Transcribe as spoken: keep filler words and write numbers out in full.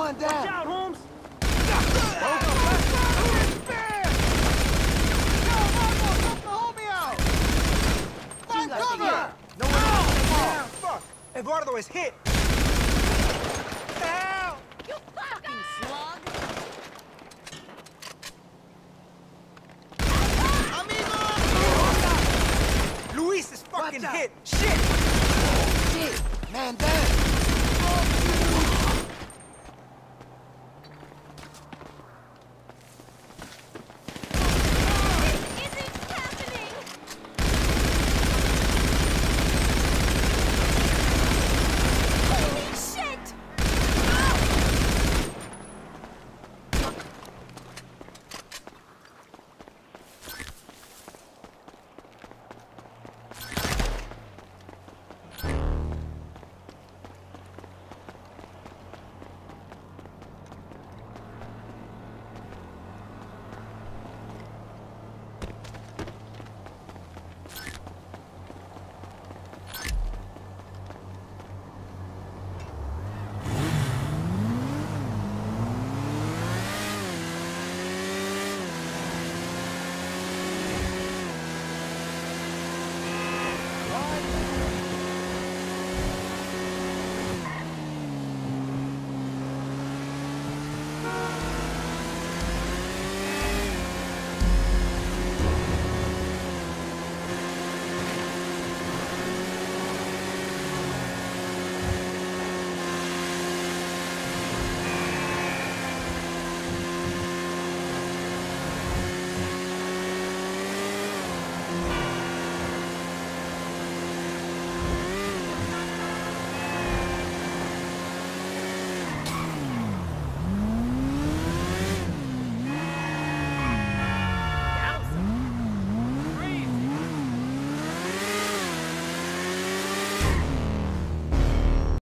One down. Watch out, Holmes! Find cover! No one else. Fuck! Eduardo is hit! Down! You fucking slug! Luis is fucking Watch out. hit! Shit! Shit! Man down!